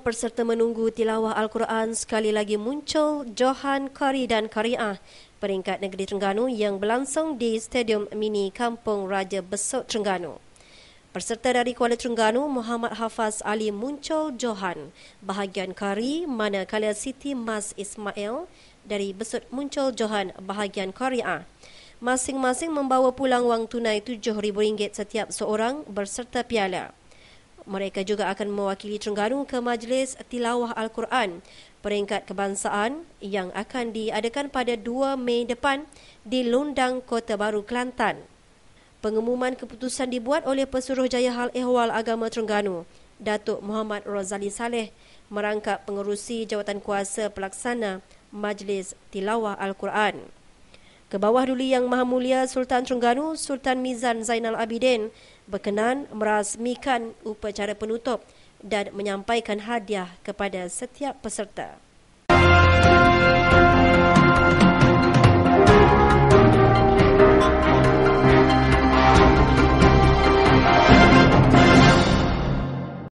peserta menunggu tilawah Al-Quran sekali lagi muncul Johan Qari dan Qariah peringkat negeri Terengganu yang berlangsung di Stadium Mini Kampung Raja Besut Terengganu. Peserta dari Kuala Terengganu, Muhammad Hafaz Ali muncul Johan bahagian Qari, manakala Siti Mas Ismail dari Besut muncul Johan bahagian Qariah. Masing-masing membawa pulang wang tunai RM7,000 setiap seorang berserta piala. Mereka juga akan mewakili Terengganu ke Majlis Tilawah Al-Quran peringkat kebangsaan yang akan diadakan pada 2 Mei depan di Lundang, Kota Baru, Kelantan. Pengumuman keputusan dibuat oleh Pesuruhjaya Hal Ehwal Agama Terengganu, Datuk Muhammad Rozali Saleh, merangkap pengerusi jawatan kuasa pelaksana Majlis Tilawah Al-Quran. Kebawah Duli Yang Maha Mulia Sultan Terengganu, Sultan Mizan Zainal Abidin, berkenan merasmikan upacara penutup dan menyampaikan hadiah kepada setiap peserta.